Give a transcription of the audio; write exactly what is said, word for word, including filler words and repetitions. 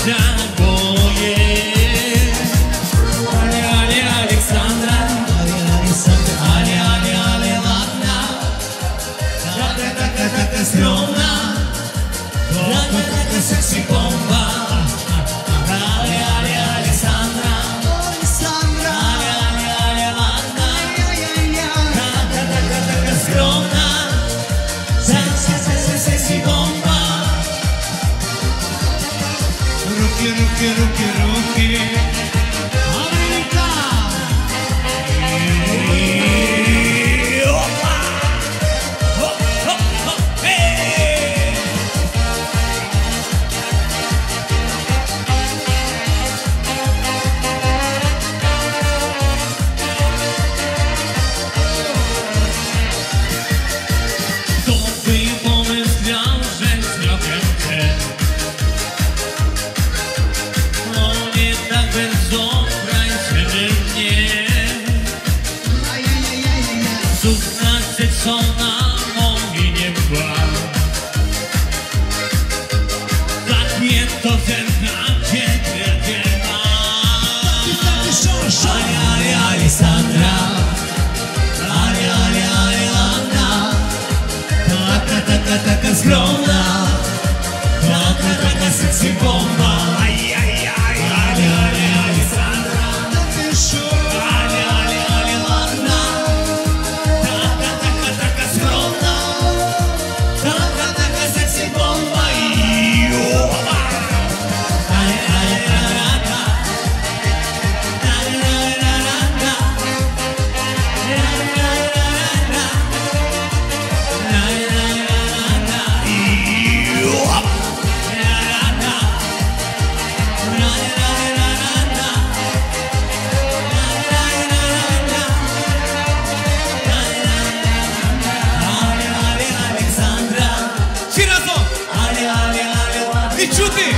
się boję. Ale, ale, Aleksandra, ale, ale, ale ładna, taka, taka, taka skromna, taka, taka sexy bomba. Ale, ale, Aleksandra, ale, ale, ale ładna, taka, taka, taka skromna, sexy, sexy, sexy bomba. Ruki, ruki, ruki, ruki. Ameryka! I opa! Hop, hop, hop, hej! Dobry moment miał, że zrobię cię. No nie tak bezobraz się mnie. Cud nasycona mówi nie była. Tak nie to ten na ciebie nie ma. Ale, ale, Aleksandra, ale, ale, ale ładna, taka, taka, taka skromna, taka, taka sexy bomba. Aj, aj, aj, ale, ale, Aleksandra, ale, ale, ale ładna, taka, taka, taka skromna, taka, taka sexy bomba. I opa! Ale, ale, raraka, ale, ale, raraka, ale, ale, raraka, ale, ale, raraka. I opa! Raraka, ale, ale, raraka, ale, ale, raraka, ale, ale, Aleksandra. Всі разом! Але, але, але, ладно. І чути!